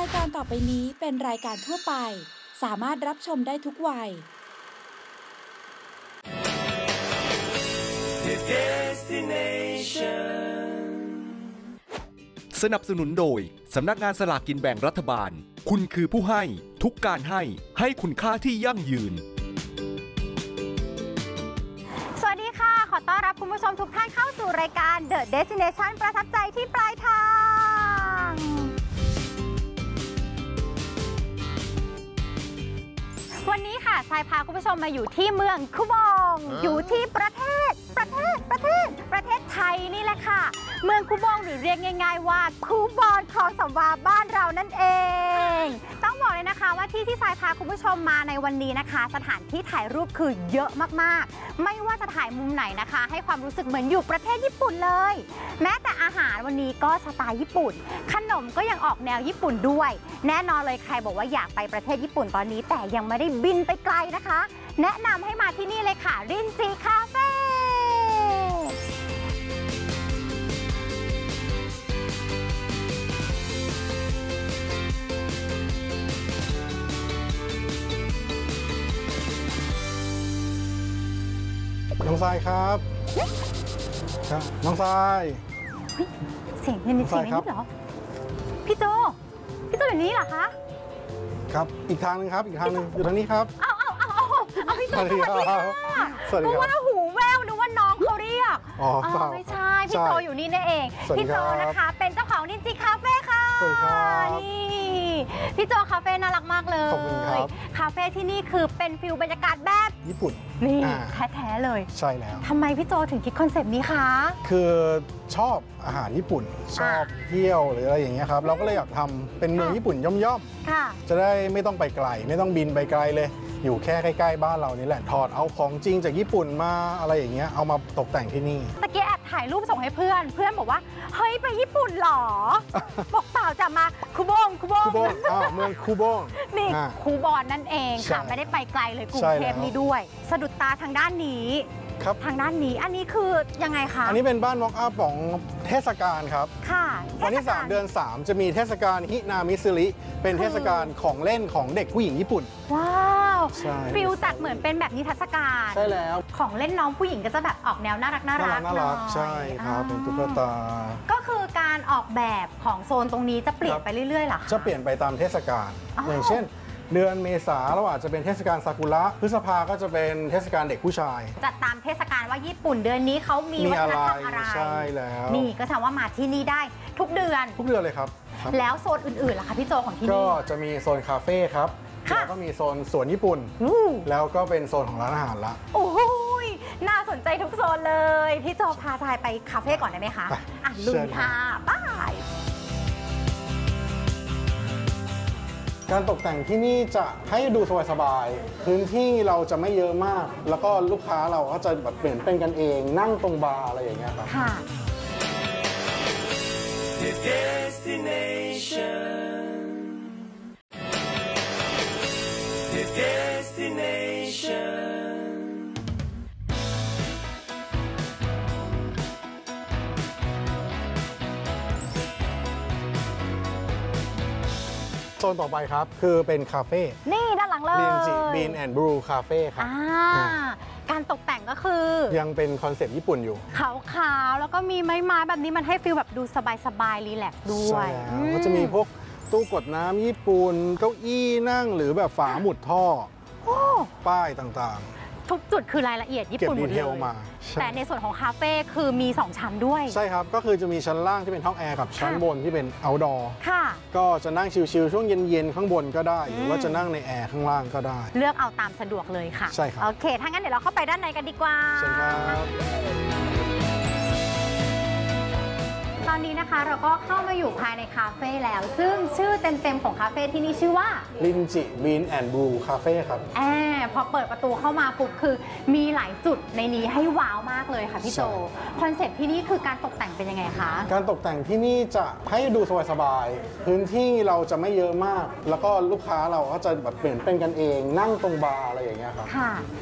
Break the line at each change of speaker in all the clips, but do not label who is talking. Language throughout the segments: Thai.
ายการต่อไปนี้เป็นรายการทั่วไปสามารถรับชมได้ทุกวัย
สนับสนุนโดยสำนักงานสลากกินแบ่งรัฐบาลคุณคือผู้ให้ทุกการให้คุณค่าที่ยั่งยืน
สวัสดีค่ะขอต้อนรับคุณผู้ชมทุกท่านเข้าสู่รายการ The Destination ประทับใจที่ปลายทางวันนี้ค่ะทรายพาคุณผู้ชมมาอยู่ที่เมืองคูบองอยู่ที่ประเทศไทยนี่แหละค่ะเมืองคูบองหรือเรียกง่ายๆว่าคูบอนคลองสำวาบ้านเรานั่นเองต้องบอกเลยนะคะว่าที่ทรายพาคุณผู้ชมมาในวันนี้นะคะสถานที่ถ่ายรูปคือเยอะมากๆไม่ว่าจะถ่ายมุมไหนนะคะให้ความรู้สึกเหมือนอยู่ประเทศญี่ปุ่นเลยแม้แต่อาหารวันนี้ก็สไตล์ญี่ปุ่นขนมก็ยังออกแนวญี่ปุ่นด้วยแน่นอนเลยใครบอกว่าอยากไปประเทศญี่ปุ่นตอนนี้แต่ยังไม่ได้บินไปไกลนะคะแนะนำให้มาที่นี่เลยค่ะรินจิคาเฟ่
น้องทรายครับน้องทราย
เสียงในนี้เหรอพี่โจอยู่นี่เหรอคะ
ครับอีกทางนึงครับอีกทางนึงอยู่ทางนี้ครับ
เอาพี่โจสวัสดีค่ะก็ว่าหูแววนึกว่าน้องเขาเรียก
อ๋อ
ไม่ใช่พี่โจอยู่นี่นั่นเองพี่โจนะคะเป็นเจ้าของรินจิคาเฟ่ค่ะ
สวัสดีครับ
นี่พี่โจคาเฟ่น่ารักมากเลย
ขอบคุณครับ
คาเฟ่ที่นี่คือเป็นฟิลบรรยากาศแบบ
ญี่ปุ่น
นี่แท้ๆเลย
ใช่แล้ว
ทำไมพี่โจถึงคิดคอนเซปต์นี้คะ
คือชอบอาหารญี่ปุ่นชอบเที่ยวหรืออะไรอย่างเงี้ยครับเราก็เลยอยากทำเป็นเมืองญี่ปุ่นย่อมๆจะได้ไม่ต้องไปไกลไม่ต้องบินไปไกลเลยอยู่แค่ใกล้ๆบ้านเรานี่แหละถอดเอาของจริงจากญี่ปุ่นมาอะไรอย่างเงี้ยเอามาตกแต่งที่นี่
ตะกี้แอบถ่ายรูปส่งให้เพื่อนบอกว่าเฮ้ยไปญี่ปุ่นหรอ บอกเปล่าจะมาคูบอง
เมืองคูบอง
นี่คูบอนนั่นเองค่ะไม่ได้ไปไกลเลยกรุงเทพนี้ด้วยสะดุดตาทางด้านนี้
ครับ
ทางด้านนี้อันนี้คือยังไงคะ
อันนี้เป็นบ้านม็อกอัพของเทศกาลครับ
ค่ะ
วันที่3 เดือน 3จะมีเทศกาลฮินามิซึริเป็นเทศกาลของเล่นของเด็กผู้หญิงญี่ปุ่น
ว้าวฟิลจัดเหมือนเป็นแบบนิทรรศการ
ใช่แล้ว
ของเล่นน้องผู้หญิงก็จะแบบออกแนวน่ารัก
ใช่ครับเป็นตุ๊กตา
ก็คือการออกแบบของโซนตรงนี้จะเปลี่ยนไปเรื่อยๆหรอ
จะเปลี่ยนไปตามเทศกาลอย่างเช่นเดือนเมษาเราอาจจะเป็นเทศกาลซากุระพฤษภาก็จะเป็นเทศกาลเด็กผู้ชาย
จัดตามเทศกาลว่าญี่ปุ่นเดือนนี้เขามีวัฒนธรรมอะไร
ใช่แล้ว
นี่ก็แสดงว่ามาที่นี่ได้ทุกเดือน
เลยครับ
แล้วโซนอื่นๆล่ะคะพี่โจของที่นี่
ก็จะมีโซนคาเฟ่ครับแล้วก็มีโซนสวนญี่ปุ่นแล้วก็เป็นโซนของร้านอาหารละ
โอ้โหน่าสนใจทุกโซนเลยพี่โจพาทรายไปคาเฟ่ก่อนได้ไหมคะลุยค่ะบ๊าย
การตกแต่งที่นี่จะให้ดูสบายๆพื้นที่เราจะไม่เยอะมากแล้วก็ลูกค้าเราก็จะแบบเปลี่ยนเป็นกันเองนั่งตรงบาร์อะไรอย่างเงี้ยครับ
ค่ะ
โซนต่อไปครับคือเป็นคาเฟ่
นี่ด้านหลังเลย
รินจิบีนแอนด์บรูคาเฟ่ครับ
การตกแต่งก็คือ
ยังเป็นคอนเซ็ปต์ญี่ปุ่นอยู่
ขาวๆแล้วก็มีไม้ๆแบบนี้มันให้ฟีลแบบดูสบายๆรีแลกซ์ด้วย
ก็จะมีพวกตู้กดน้ำญี่ปุ่นเก้าอี้นั่งหรือแบบฝาหมุดท่อป้ายต่างๆ
ทุกจุดคือรายละเอียดญี่ปุ่นหมดเลยแต่ในส่วนของคาเฟ่คือมี2ชั้นด้วย
ใช่ครับก็คือจะมีชั้นล่างที่เป็นห้องแอร์กับชั้นบนที่เป็นเอาท์ดอร์
ค่ะ
ก็จะนั่งชิลๆช่วงเย็นๆข้างบนก็ได้หรือว่าจะนั่งในแอร์ข้างล่างก็ได้
เลือกเอาตามสะดวกเลยค่ะ
ใช่ครับ
โอเคถ้างั้นเดี๋ยวเราเข้าไปด้านในกันดีกว่า
ใช่ครับ
ตอนนี้นะคะเราก็เข้ามาอยู่ภายในคาเฟ่แล้วซึ่งชื่อเต็มๆของคาเฟ่ที่นี่ชื่อว่า
รินจิบีนแอนด์บลูคาเฟ่ครับ
พอเปิดประตูเข้ามาปุ๊บคือมีหลายจุดในนี้ให้ว้าวมากเลยค่ะพี่โจคอนเซ็ปต์ที่นี่คือการตกแต่งเป็นยังไงคะ
การตกแต่งที่นี่จะให้ดูสบายๆพื้นที่เราจะไม่เยอะมากแล้วก็ลูกค้าเราก็จะแบบเปลี่ยนเป็นกันเองนั่งตรงบาร์อะไรอย่างเงี้ยครับ
ค่ะ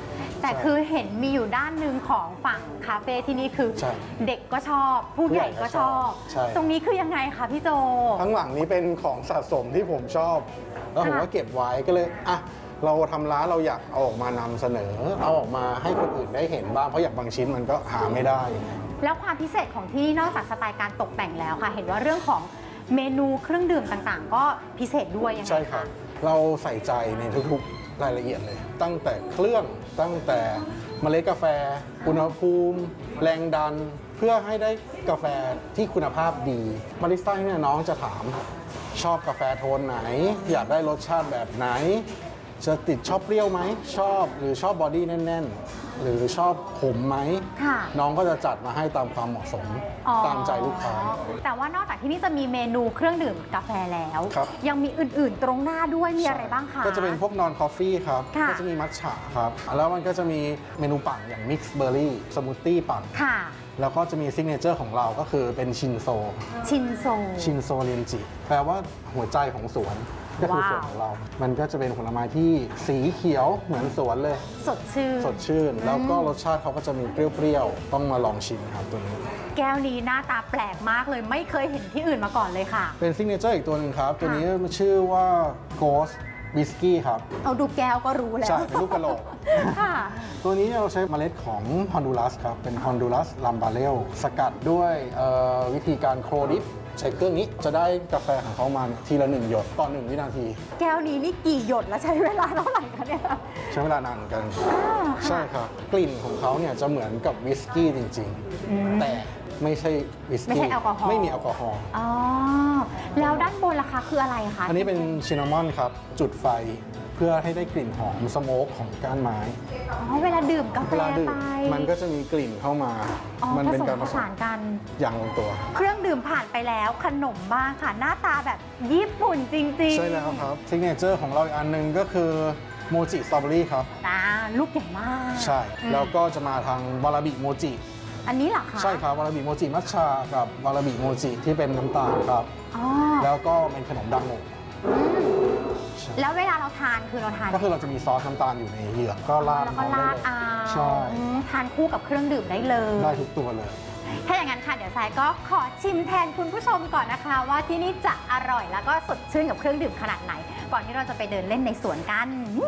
แต่คือเห็นมีอยู่ด้านหนึ่งของฝั่งคาเฟ่ที่นี่คือเด็กก็ชอบผู้ใหญ่ก็ชอบตรงนี้คือยังไงคะพี่โจ
ข้างหลังนี้เป็นของสะสมที่ผมชอบแล้วผมก็เก็บไว้ก็เลยอ่ะเราทำร้านเราอยากเอาออกมานำเสนอเอาออกมาให้คนอื่นได้เห็นบ้างเพราะอย่างบางชิ้นมันก็หาไม่ได้
แล้วความพิเศษของที่นอกจากสไตล์การตกแต่งแล้วค่ะเห็นว่าเรื่องของเมนูเครื่องดื่มต่างๆก็พิเศษด้วยยังไงคะ
ใช่ครับเราใส่ใจในทุกๆรายละเอียดเลยตั้งแต่เครื่องตั้งแต่เมล็ดกาแฟอุณหภูมิแรงดันเพื่อให้ได้กาแฟที่คุณภาพดีบาริสต้าเนี่ยน้องจะถามชอบกาแฟโทนไหนอยากได้รสชาติแบบไหนจะติดชอบเปรี้ยวไหมชอบหรือชอบบอดี้แน่นๆหรือชอบขมไหมน้องก็จะจัดมาให้ตามความเหมาะสมตามใจลูกค้า
แต่ว่านอกจากที่นี่จะมีเมนูเครื่องดื่มกาแฟแล้วยังมีอื่นๆตรงหน้าด้วยมีอะไรบ้างคะ
ก็จะเป็นพวกนอนคอฟฟี่ครับก็จะมีมัทฉะครับแล้วมันก็จะมีเมนูปั่นอย่างมิกซ์เบอร์รี่สมูทตี้ปั่นแล้วก็จะมีซิกเนเจอร์ของเราก็คือเป็นชินโซเรียนจิแปลว่าหัวใจของสวนก็คือสวนของเรามันก็จะเป็นผลไม้ที่สีเขียวเหมือนสวนเลย
สด
ชื่นแล้วก็รสชาติเขาก็จะมีเปรี้ยวๆต้องมาลองชิมครับตัวนี้
แก้วนี้หน้าตาแปลกมากเลยไม่เคยเห็นที่อื่นมาก่อนเลยค่ะ
เป็นซิกเนเจอร์อีกตัวหนึ่งครับตัวนี้ชื่อว่า Ghostวิสกี้ครับ
เอาดูแก้วก็รู้แล้ว
ใช่เป็นลูกกระโหลกตัวนี้เราใช้เมล็ดของฮอนดูรัสครับเป็นฮอนดูรัสลัมบาเรลสกัดด้วยวิธีการโครดิฟใช้เครื่องนี้จะได้กาแฟของเขามาทีละ1 หยดต่อ1 วินาที
แก้วนี้นี่กี่หยดแล้วใช้เวลาเท่าไหร่คะเนี่ย
ใช้เวลานานกันใช่ครับกลิ่นของเขาเนี่ยจะเหมือนกับวิสกี้จริงๆแต่ไม่ใช่วิสกี้
ไม่ใช่แอลกอฮอล์
ไม่มีแอลกอฮอล์
อ๋อแล้วด้านบนล่ะคะคืออะไรคะ
อันนี้เป็นชินนามอนครับจุดไฟเพื่อให้ได้กลิ่นหอมสโมกของก้านไม้
เวลาดื่มกาแฟไป
มันก็จะมีกลิ่นเข้ามา
มันเป็นการผสานกัน
อย่างลงตัว
เครื่องดื่มผ่านไปแล้วขนมบ้างค่ะหน้าตาแบบญี่ปุ่นจริงๆ
ใช่แล้วครับซิกเนเจอร์ของเราอีกอันนึงก็คือโมจิสตรอเบอรี่ครับ
ลูกใหญ่มาก
ใช่แล้วก็จะมาทางวาราบิโมจิ
อันนี้เหรอคะ
ใช่ครับวาราบิโมจิมัทฉะกับวาราบิโมจิที่เป็นน้ำตาลครับแล้วก็เป็นขนมดังโง
แล้วเวลาเราทานคือเราทาน
ก็คือเราจะมีซอสน้ำตาลอยู่ในเหยือกก็ราด
แล้วก็ราด
ใช่
ทานคู่กับเครื่องดื่มได้เลย
ได้ทุกตัวเลย
ถ้าอย่างนั้นค่ะเดี๋ยวสายก็ขอชิมแทนคุณผู้ชมก่อนนะคะว่าที่นี่จะอร่อยแล้วก็สดชื่นกับเครื่องดื่มขนาดไหนก่อนที่เราจะไปเดินเล่นในสวนกัน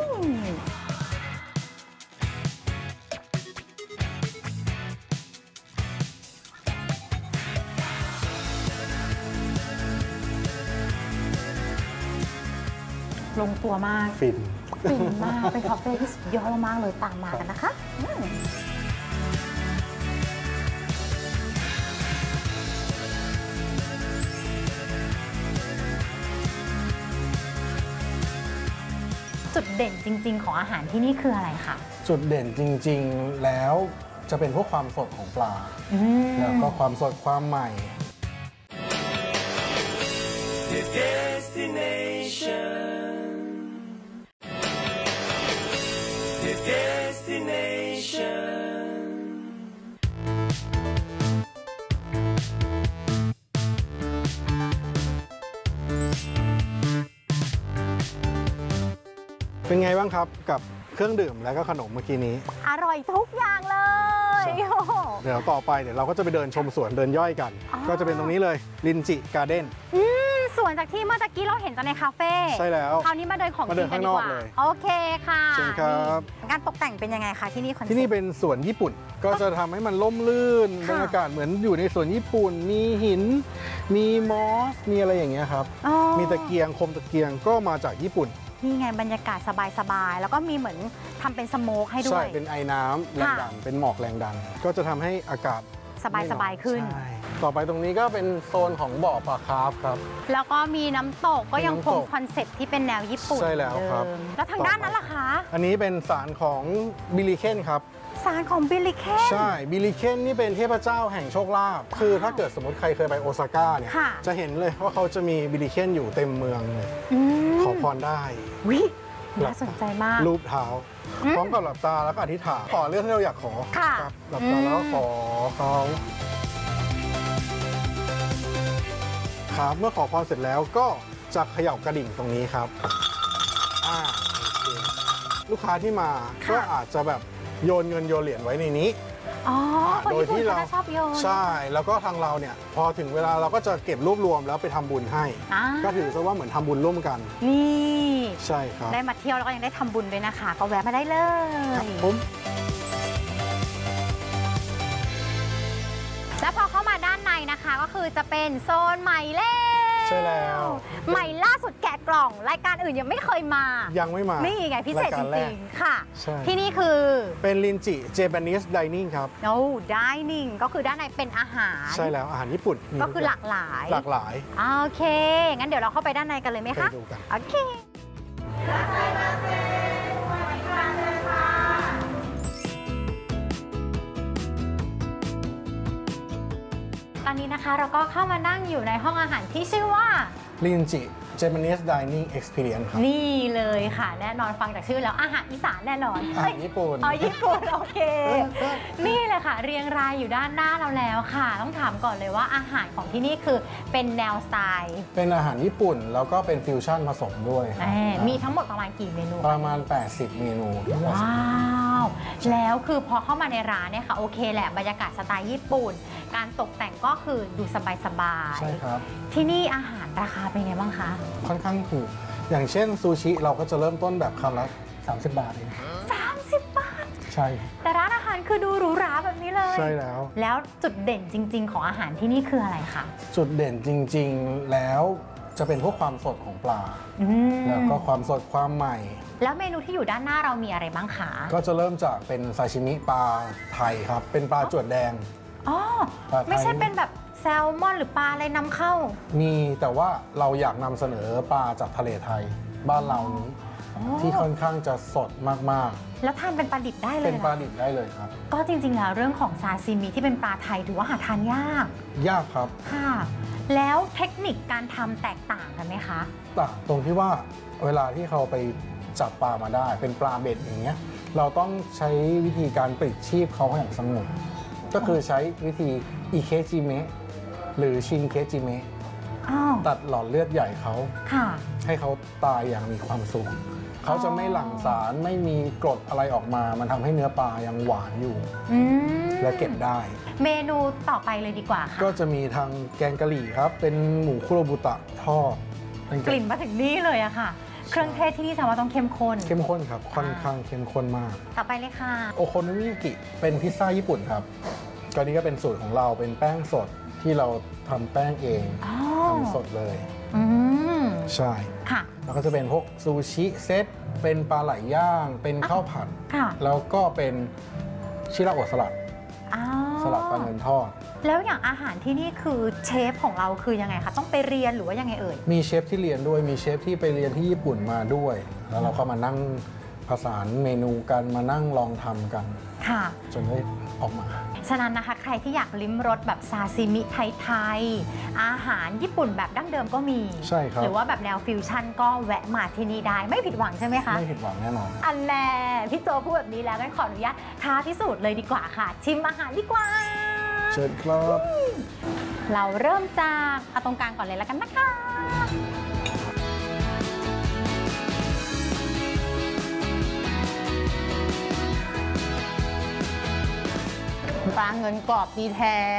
ลงตัวมาก
ฟิน
มากเป็นคาเฟ่ที่สุดยอดมากเลยตามมากันนะคะจุดเด่นจริงๆของอาหารที่นี่คืออะไรคะ
จุดเด่นจริงๆแล้วจะเป็นพวกความสดของปลาแล้วก็ความสดความใหม่ เป็นไงบ้างครับกับเครื่องดื่มและก็ขนมเมื่อกี้นี้
อร่อยทุกอย่างเลย
เดี๋ยวต่อไปเราก็จะไปเดินชมสวนเดินย่อยกันก็จะเป็นตรงนี้เลยลินจิการ์เด้น
สวนจากที่เมื่อตะกี้เราเห็นจากในคาเฟ่
ใช่แล้ว
คราวนี้มาเดินของจริงกันดีกว่าโอเคค่ะ
เชิญครับ
การตกแต่งเป็นยังไงคะที่นี่
ที่นี่เป็นสวนญี่ปุ่นก็จะทำให้มันร่มรื่นบรรยากาศเหมือนอยู่ในสวนญี่ปุ่นมีหินมีมอสมีอะไรอย่างเงี้ยครับมีตะเกียงคมตะเกียงก็มาจากญี่ปุ่น
นี่ไงบรรยากาศสบายๆแล้วก็มีเหมือนทำเป็นสโมกให้ด้วย
ใช่เป็นไอ้น้ำแรงดันเป็นหมอกแรงดันก็จะทำให้อากาศ
สบายขึ้น
ต่อไปตรงนี้ก็เป็นโซนของบ่อปลาคาร์ฟครับ
แล้วก็มีน้ำตกก็ยังคงคอนเซ็ปต์ที่เป็นแนวญี่ปุ่น
ใช่แล้วครับ
แล้วทางด้านนั้นล่ะคะ
อันนี้เป็นศาลของบิลลิเคนครับ
ศาลของบิลลิเคน
ใช่บิลลิเคนนี่เป็นเทพเจ้าแห่งโชคลาภคือถ้าเกิดสมมติใครเคยไปโอซาก้าเนี่ยจะเห็นเลยว่าเขาจะมีบิลลิเคนอยู่เต็มเมืองเลยขอพรได้
น่าสนใจมาก
รูปเท้าพร้อมกับหลับตาแล้วก็อธิษฐานขอเรื่องที่เราอยากขอครับหลับตาแล้วขอเขาครับเมื่อขอพรเสร็จแล้วก็จะเขย่ากระดิ่งตรงนี้ครับลูกค้าที่มาก็อาจจะแบบโยนเงินโยนเหรียญไว้ในนี้
อ๋อคน
โดย
ญี่ปุ่น
ที่เรา
เขาจะชอบโยน
ใช่แล้วก็ทางเราเนี่ยพอถึงเวลาเราก็จะเก็บรวบรวมแล้วไปทำบุญให้ ก็ถือซะว่าเหมือนทำบุญร่วมกัน
นี่
ใช่ครับ
ได้มาเที่ยวแล้วก็ยังได้ทำบุญด้วยนะคะ ก็แวะมาได้เล
ครั
ย
บผม
แล้วพอเข้ามาด้านในนะคะก็คือจะเป็นโซนใหม่เล่
ใช่แล้ว
ใหม่ล่าสุดแกะกล่องรายการอื่นยังไม่เคยมา
ยังไม่มา
นี่ไงพิเศษ
ราย
จ
การแร
ริ
ก
งๆค่ะ
ใช่
ที่นี่คือ
เป็นลินจิเจแปนิสไดนิ่งครับ
โอ้ดิเนิ่งก็คือด้านในเป็นอาหาร
ใช่แล้วอาหารญี่ปุ่นมี
ก็คือหลากหลาย
หลากหลาย
โอเค งั้นเดี๋ยวเราเข้าไปด้านในกันเลยไหม
ไป
คะ
ดูกัน
โอเค ตอนนี้นะคะเราก็เข้ามานั่งอยู่ในห้องอาหารที่ชื่อว่า
ลินจิเจแปนิสไดนิ่งเอ็กซ์เพรียนครับ
นี่เลยค่ะ แน่นอนฟังจากชื่อแล้วอาหารอีสานแน่นอน
อาหารญี่ปุ่น
อ๋อญี่ปุ่นโอเค นี่เลยค่ะ เรียงรายอยู่ด้านหน้าเราแล้วค่ะ ต้องถามก่อนเลยว่าอาหารของที่นี่คือเป็นแนวสไตล์
เป็นอาหารญี่ปุ่นแล้วก็เป็นฟิวชั่นผสมด้วยครับ
มีทั้งหมดประมาณกี่เมนู
ประมาณ 80 เมนู
ว้าวแล้วคือพอเข้ามาในร้านเนี่ยค่ะโอเคแหละบรรยากาศสไตล์ญี่ปุ่น การตกแต่งก็คือดูสบายๆ
ใช่ครับ
ที่นี่อาหารราคาเป็นไงบ้างคะ
ค่อนข้างถูกอย่างเช่นซูชิเราก็จะเริ่มต้นแบบคำละ30 บาทเอง
30 บาท
ใช่
แต่ร้านอาหารคือดูหรูหราแบบนี้เลย
ใช่แล้ว
แล้วจุดเด่นจริง ๆ ของอาหารที่นี่คืออะไรคะ
จุดเด่นจริงๆแล้วจะเป็นพวกความสดของปลา แล้วก็ความสดความใหม่
แล้วเมนูที่อยู่ด้านหน้าเรามีอะไรบ้างคะ
ก็จะเริ่มจากเป็นซาชิมิปลาไทยครับ เป็นปลาจวดแดง
อ๋อ
ปลาไทย
ไม่ใช่เป็นแบบแซลมอนหรือปลาอะไรนำเข้า
มีแต่ว่าเราอยากนำเสนอปลาจากทะเลไทย บ้านเรานี้ ที่ค่อนข้างจะสดมาก
แล้วทานเป็นปลาดิบได้
ๆ
เลย
เป็นปลา
หรอ
ดิบได้เลยครับ
ก็จริงๆแล้วเรื่องของซาซิมิที่เป็นปลาไทยถือว่าหาทานยาก
ยากครับ
ค่ะ แล้วเทคนิคการทำแตกต่างกันไหมคะ
ต่างตรงที่ว่าเวลาที่เขาไปจับปลามาได้ เป็นปลาเบ็ดอย่างเงี้ยเราต้องใช้วิธีการปลิดชีพเขาอย่างสงบก็คือใช้วิธีอิเคจิเมะหรือชินเคจิเมะ
อ้าว
ตัดหลอดเลือดใหญ่เขา
ค่ะ
ให้เขาตายอย่างมีความสุขเขาจะไม่หลั่งสารไม่มีกรดอะไรออกมา มันทำให้เนื้อปลายังหวานอยู่
อืม
และเก็บได้
เมนูต่อไปเลยดีกว่าค่ะ
ก็จะมีทางแกงกะหรี่ครับ เป็นหมูคุโรบุตะทอดเป็น
กลิ่นมาถึงนี่เลยอะค่ะ เครื่องเทศที่นี่แสดงว่าต้องเข้มข้น
เข้มข้นครับ ค่อนข้างเข้มข้นมาก
ต่อไปเลยค่ะ
โอโคโนมิยากิเป็นพิซซ่าญี่ปุ่นครับก็นี้ก็เป็นสูตรของเราเป็นแป้งสดที่เราทำแป้งเอง
อ๋อ
ทำสดเลย
อืม
ใช่
ค่ะ
แล้วก็จะเป็นพวกซูชิเซตเป็นปลาไหลย่าง เป็นข้าวผัด
ค่ะ
แล้วก็เป็นชิราโอะสลัด
อ๋อ
สลัดปลาเงินทอด
แล้วอย่างอาหารที่นี่คือเชฟของเราคือยังไงคะ ต้องไปเรียนหรือว่ายังไงเอ่ย
มีเชฟที่เรียนด้วยมีเชฟที่ไปเรียนที่ญี่ปุ่นมาด้วย แล้วเราก็มานั่งผสานเมนูกันมานั่งลองทำกัน
ค่ะ
จนได้ออกมา
ฉะนั้นนะคะใครที่อยากลิ้มรสแบบซาซิมิไทยๆอาหารญี่ปุ่นแบบดั้งเดิมก็มี
ใช่ครับ
หรือว่าแบบแนวฟิวชั่นก็แวะมาที่นี่ได้ไม่ผิดหวังใช่ไหมคะ
ไม่ผิดหวังแน่นอน
อันแน่พี่โจพูดแบบนี้แล้วงั้นขออนุญาตท้าพิสูจน์เลยดีกว่าค่ะ ชิมอาหารดีกว่า
เชิญครับ
เราเริ่มจากเอาตรงกลางก่อนเลยแล้วกันนะคะ ปลาเงินกรอบดีแท้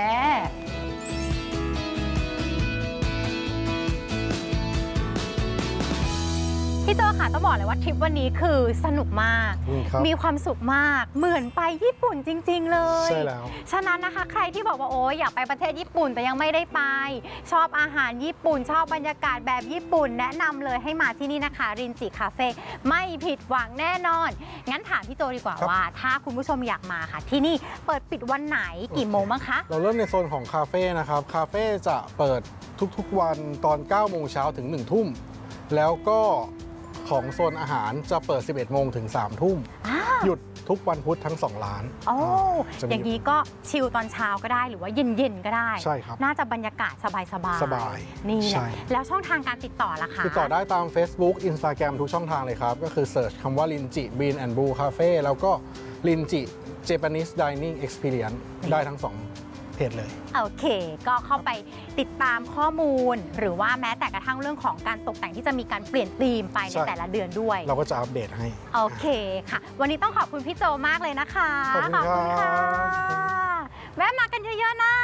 พี่โจค่ะต้องบอกเลยว่าทริปวันนี้คือสนุกมาก
ครับ
มีความสุขมาก เหมือนไปญี่ปุ่นจริงๆเลย
ใช่แล้ว
ฉะนั้นนะคะใครที่บอกว่าโอ้ยอยากไปประเทศญี่ปุ่นแต่ยังไม่ได้ไป ชอบอาหารญี่ปุ่น ชอบบรรยากาศแบบญี่ปุ่น แนะนำเลยให้มาที่นี่นะคะรินจิคาเฟ่ไม่ผิดหวังแน่นอน งั้นถามพี่โจดีกว่าว่า ถ้าคุณผู้ชมอยากมาค่ะ ที่นี่เปิดปิดวันไหนกี่โมงบ้างคะ
เราเริ่มในโซนของคาเฟ่นะครับ คาเฟ่จะเปิดทุกๆวันตอน 9 โมงเช้าถึง 1 ทุ่ม แล้วก็ของโซนอาหารจะเปิด 11 โมงถึง 3 ทุ่ม หยุดทุกวันพุธทั้ง 2 ร้าน
โอ้
จะมี
อย่างนี้ก็ชิลตอนเช้าก็ได้หรือว่าเย็นๆก็ได้
ใช่ครับ
น่าจะบรรยากาศสบาย
สบาย
นี่แห
ใช่
ละแล้วช่องทางการติดต่อล่ะคะ
ติดต่อได้ตาม Facebook Instagram ทุกช่องทางเลยครับ ก็คือเสิร์ชคำว่าลินจิ Bean and Brew Cafe แล้วก็ลินจิ Japanese Dining Experience ได้ทั้งเพจเลย
โอเคก็เข้าไปติดตามข้อมูลหรือว่าแม้แต่กระทั่งเรื่องของการตกแต่งที่จะมีการเปลี่ยนธีมไปในแต่ละเดือนด้วย
เราก็จะอัปเดตให้
โอเคค่ะวันนี้ต้องขอบคุณพี่โจมากเลยนะคะ
ขอบคุณค่ะ
แวะมากันเยอะๆนะ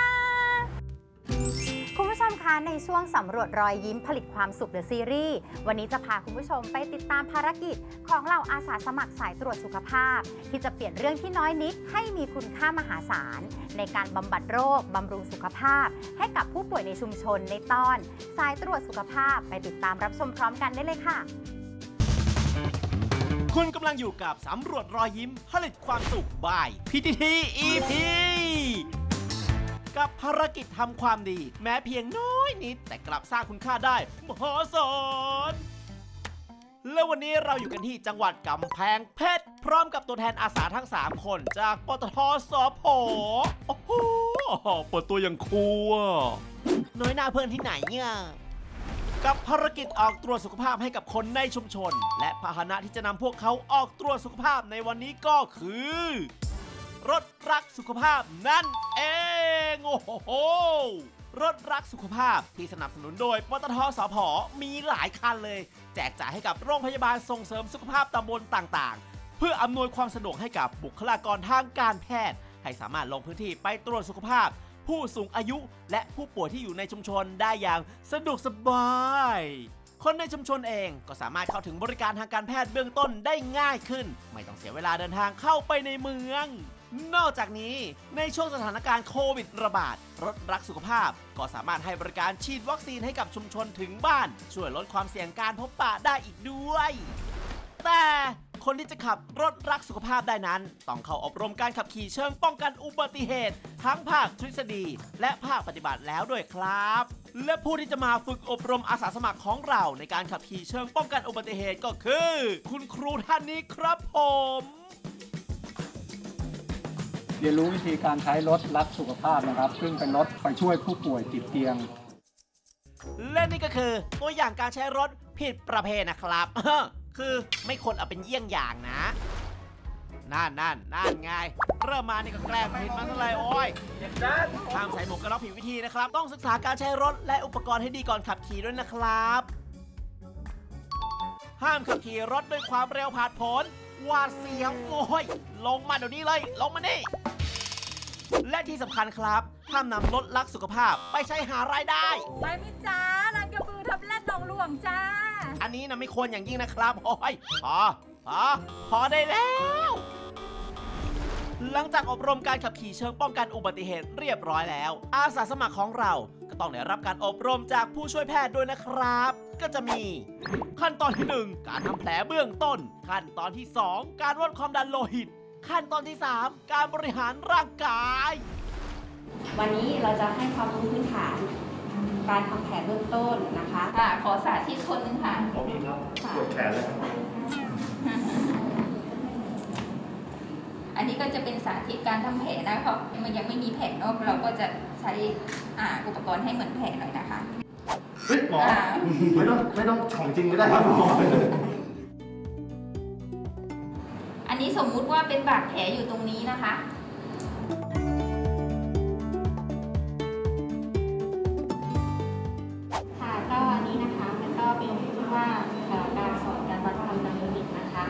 คุณผู้ชมคะในช่วงสำรวจรอยยิ้มผลิตความสุขเดอะซีรีส์วันนี้จะพาคุณผู้ชมไปติดตามภารกิจของเหล่าอาสาสมัครสายตรวจสุขภาพที่จะเปลี่ยนเรื่องที่น้อยนิดให้มีคุณค่ามหาศาลในการบำบัดโรคบำรุงสุขภาพให้กับผู้ป่วยในชุมชนในตอนสายตรวจสุขภาพไปติดตามรับชมพร้อมกันได้เลยค่ะ
คุณกำลังอยู่กับสำรวจรอยยิ้มผลิตความสุขบาย PTT EP กับภารกิจทำความดีแม้เพียงน้อยนิดแต่กลับสร้างคุณค่าได้มหาศาลและวันนี้เราอยู่กันที่จังหวัดกำแพงเพชรพร้อมกับตัวแทนอาสาทั้ง3คนจากปตท.สผ.โอ้โหเปิดตัวอย่างคูลน้อยหน้าเพื่อนที่ไหนเนี่ยกับภารกิจออกตรวจสุขภาพให้กับคนในชุมชนและพาหนะที่จะนำพวกเขาออกตรวจสุขภาพในวันนี้ก็คือรถรักสุขภาพนั่นเองโอ้โหรถรักสุขภาพที่สนับสนุนโดยปตท.สผ.มีหลายคันเลยแจกจ่ายให้กับโรงพยาบาลส่งเสริมสุขภาพตำบลต่างๆเพื่ออำนวยความสะดวกให้กับบุคลากรทางการแพทย์ให้สามารถลงพื้นที่ไปตรวจสุขภาพผู้สูงอายุและผู้ป่วยที่อยู่ในชุมชนได้อย่างสะดวกสบายคนในชุมชนเองก็สามารถเข้าถึงบริการทางการแพทย์เบื้องต้นได้ง่ายขึ้นไม่ต้องเสียเวลาเดินทางเข้าไปในเมืองนอกจากนี้ในช่วงสถานการณ์โควิดระบาดรถรักสุขภาพก็สามารถให้บริการฉีดวัคซีนให้กับชุมชนถึงบ้านช่วยลดความเสี่ยงการพบปะได้อีกด้วยแต่คนที่จะขับรถรักสุขภาพได้นั้นต้องเข้าอบรมการขับขี่เชิงป้องกันอุบัติเหตุทั้งภาคทฤษฎีและภาคปฏิบัติแล้วด้วยครับและผู้ที่จะมาฝึกอบรมอาสาสมัครของเราในการขับขี่เชิงป้องกันอุบัติเหตุก็คือคุณครูท่านนี้ครับผม
เรียนรู้วิธีการใช้รถรักสุขภาพนะครับซึ่งเป็นรถไปช่วยผู้ป่วยติดเตียง
และนี่ก็คือตัวอย่างการใช้รถผิดประเภทนะครับคือไม่ควรเอาเป็นเยี่ยงอย่างนะนั่นไงเริ่มมานี่ก็แกล้งผิดมาเท่าไรโอ้ยห้ามใส่หมวกกันน็อกผิดวิธีนะครับต้องศึกษาการใช้รถและอุปกรณ์ให้ดีก่อนขับขี่ด้วยนะครับห้ามขับขี่รถด้วยความเร็วผาดโผนหวาดเสียวโอ้ยลงมาเดี๋ยวนี้เลยลงมานี่และที่สำคัญครับห้ามนำรถรักสุขภาพไปใช้หารายได้
ไปพี่จ้าร้านกระบือทำแล่นหนองหลวงจ้า
อันนี้นะไม่ควรอย่างยิ่งนะครับโอ้ยพอได้แล้วหลังจากอบรมการขับขี่เชิงป้องกันอุบัติเหตุเรียบร้อยแล้วอาสาสมัครของเราก็ต้องได้รับการอบรมจากผู้ช่วยแพทย์ด้วยนะครับก็จะมีขั้นตอนที่1การทำแผลเบื้องต้นขั้นตอนที่2การวัดความดันโลหิตขั้นตอนที่3การบริหารร่างกาย
วันนี้เราจะให้ความรู้พื้นฐานการทำแผลเบื้องต้นนะคะขอสาธิตคนนึงค่ะ
ผมมีครับปวดแขนเลย
อันนี้ก็จะเป็นสาธิตการทำแผลนะเพราะมันยังไม่มีแผลเนาะเราก็จะใช้อุปกรณ์ให้เหมือนแผลหน่อยนะคะ
เฮ้ยหมอไม่ต้องของจริงก็ได้ครับหมอ
อันนี้สมมุติว่าเป็นบาดแผลอยู่ตรงนี้นะคะค่ะก็อันนี้นะคะมันก็เป็นที่ว่าการสอนการวัดความดันโลหิตนะคะ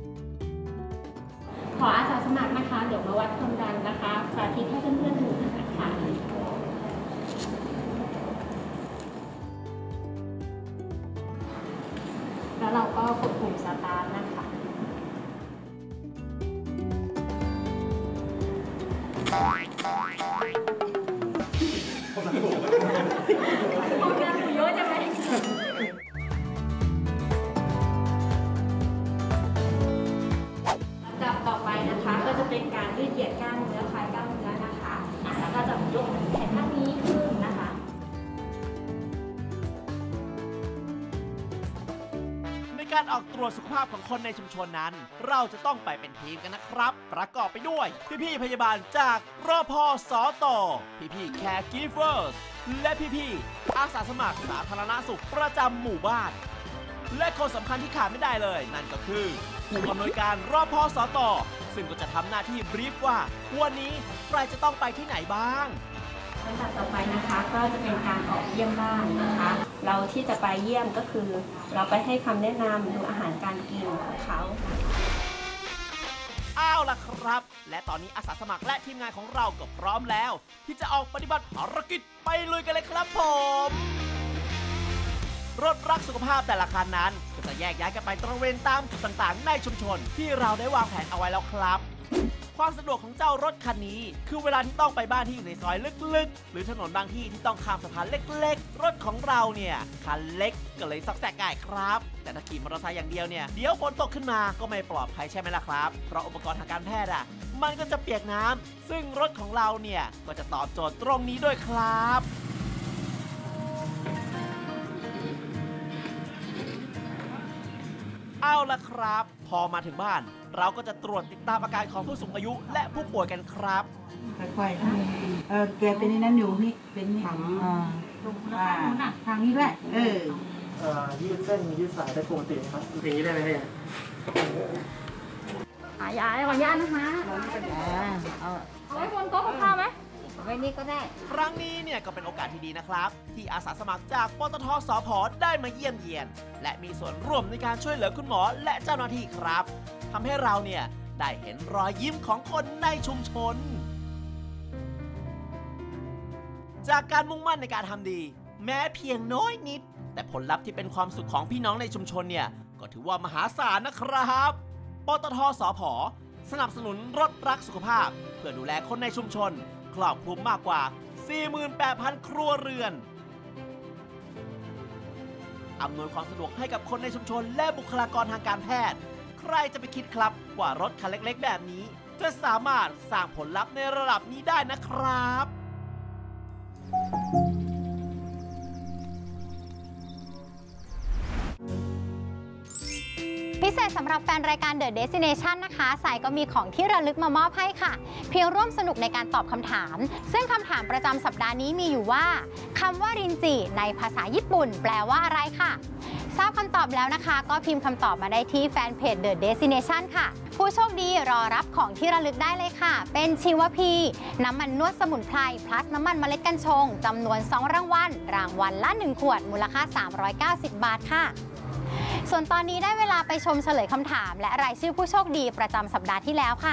ขออาสาสมัครนะคะเดี๋ยวมาวัดความดันนะคะสาธิตให้เพื่อนๆดูนะคะแล้วเราก็กดปุ่มสตาร์ทนะคะเยอะจังเลยต่อไปนะคะก็จะเป็นการยืดเหยียดกล้ามเนื้อคลายกล้ามเนื้อนะคะแล้วก็จะยกแขนข้างนี้ขึ้นนะคะ
ในการออกตรวจสุขภาพของคนในชุมชนนั้นเราจะต้องไปเป็นทีมกันนะครับประกอบไปด้วยพี่ๆพยาบาลจากรพ.สต.พี่ๆ Caregivers และพี่ๆอาสาสมัครสาธารณสุขประจำหมู่บ้านและคนสำคัญที่ขาดไม่ได้เลยนั่นก็คือผู้อำนวยการรพ.สต.ซึ่งก็จะทำหน้าที่บรีฟว่าวันนี้ใครจะต้องไปที่ไหนบ้าง
ลำดับต่อไปนะคะก็จะเป็นการออกเยี่ยมบ้านนะคะ เราที่จะไปเยี่ยมก็คือเราไปให้คำแนะนำดูอาหารการกินของเขา
เอาล่ะครับ และตอนนี้อาสาสมัครและทีมงานของเราก็พร้อมแล้ว ที่จะออกปฏิบัติภารกิจไปลุยกันเลยครับผมรถรักสุขภาพแต่ละคันนั้นก็จะแยกย้ายกันไปตระเวนตามจุดต่างๆในชุมชนที่เราได้วางแผนเอาไว้แล้วครับความสะดวกของเจ้ารถคันนี้คือเวลาที่ต้องไปบ้านที่อยู่ในซอยลึกๆหรือถนนบางที่ที่ต้องข้ามสะพานเล็กๆรถของเราเนี่ยคันเล็กก็เลยซอกแซกง่ายครับแต่ถ้าขี่มอเตอร์ไซค์อย่างเดียวเนี่ยเดี๋ยวฝนตกขึ้นมาก็ไม่ปลอดภัยใช่ไหมล่ะครับเพราะอุปกรณ์ทางการแพทย์มันก็จะเปียกน้ำซึ่งรถของเราเนี่ยก็จะตอบโจทย์ตรงนี้ด้วยครับเอาล่ะครับพอมาถึงบ้านเราก็จะตรวจติดตามอาการของผู้สูงอายุและผู้ป่วยกันครับ
ค่อยๆแกเป็นนี่นั่นอยู่นี่เป็นนี่ทางนี้แหละ
ยืดเส้นยืดสายได้ปกติครับอย่างนี้ได้ไหมเนี่ย
ยาขออนุญาตนะคะเอาไว้บนโต๊ะข้าวไหมไว้นี่ก็ได้
ครั้งนี้เนี่ยก็เป็นโอกาสที่ดีนะครับที่อาสาสมัครจากปตท.สผ.ได้มาเยี่ยมเยียนและมีส่วนร่วมในการช่วยเหลือคุณหมอและเจ้าหน้าที่ครับทำให้เราเนี่ยได้เห็นรอยยิ้มของคนในชุมชนจากการมุ่งมั่นในการทำดีแม้เพียงน้อยนิดแต่ผลลัพธ์ที่เป็นความสุขของพี่น้องในชุมชนเนี่ยก็ถือว่ามหาศาลนะครับปตท.สผ.สนับสนุนรถรักสุขภาพเพื่อดูแลคนในชุมชนครอบคลุมมากกว่า 48,000 ครัวเรือนอำนวยความสะดวกให้กับคนในชุมชนและบุคลากรทางการแพทย์ใครจะไปคิดครับว่ารถคันเล็กๆแบบนี้จะสามารถสร้างผลลัพธ์ในระดับนี้ได้นะครับ
พิเศษสำหรับแฟนรายการ The Destination นะคะสายก็มีของที่ระลึกมามอบให้ค่ะเพียงร่วมสนุกในการตอบคำถามซึ่งคำถามประจำสัปดาห์นี้มีอยู่ว่าคำว่ารินจิในภาษาญี่ปุ่นแปลว่าอะไรค่ะทราบคำตอบแล้วนะคะก็พิมพ์คำตอบมาได้ที่แฟนเพจ The Destination ค่ะผู้โชคดีรอรับของที่ระลึกได้เลยค่ะเป็นชีวพีน้ำมันนวดสมุนไพร plus น้ำมันเมล็ดกัญชงจำนวน2รางวัลรางวัลละ1ขวดมูลค่า390 บาทค่ะส่วนตอนนี้ได้เวลาไปชมเฉลยคำถามและรายชื่อผู้โชคดีประจำสัปดาห์ที่แล้วค่ะ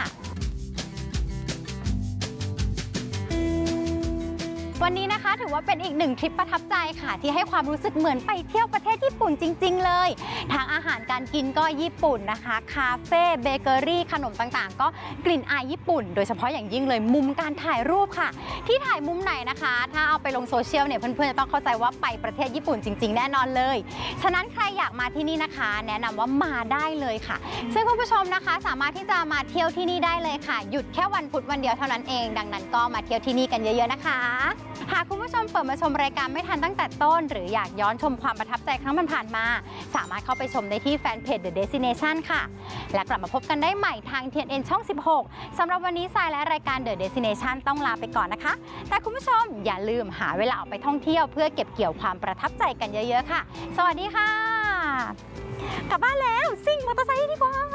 วันนี้นะคะถือว่าเป็นอีกหนึ่งทริปประทับใจค่ะที่ให้ความรู้สึกเหมือนไปเที่ยวประเทศญี่ปุ่นจริงๆเลยทางอาหารการกินก็ญี่ปุ่นนะคะคาเฟ่เบเกอรี่ขนมต่างๆก็กลิ่นอายญี่ปุ่นโดยเฉพาะอย่างยิ่งเลยมุมการถ่ายรูปค่ะที่ถ่ายมุมไหนนะคะถ้าเอาไปลงโซเชียลเนี่ยเพื่อนๆจะต้องเข้าใจว่าไปประเทศญี่ปุ่นจริงๆแน่นอนเลยฉะนั้นใครอยากมาที่นี่นะคะแนะนำว่ามาได้เลยค่ะซึ่งคุณผู้ชมนะคะสามารถที่จะมาเที่ยวที่นี่ได้เลยค่ะหยุดแค่วันพุธวันเดียวเท่านั้นเองดังนั้นก็มาเที่ยวที่นี่กันเยอะๆนะคะหากคุณผู้ชมเปิดมาชมรายการไม่ทันตั้งแต่ต้นหรืออยากย้อนชมความประทับใจครั้งผ่านมาสามารถเข้าไปชมได้ที่แฟนเพจ The Destination ค่ะและกลับมาพบกันได้ใหม่ทาง TNN ช่อง 16 สำหรับวันนี้ทรายและรายการ The Destination ต้องลาไปก่อนนะคะแต่คุณผู้ชมอย่าลืมหาเวลาออกไปท่องเที่ยวเพื่อเก็บเกี่ยวความประทับใจกันเยอะๆค่ะสวัสดีค่ะกลับบ้านแล้วซิ่งมอเตอร์ไซค์ดีกว่า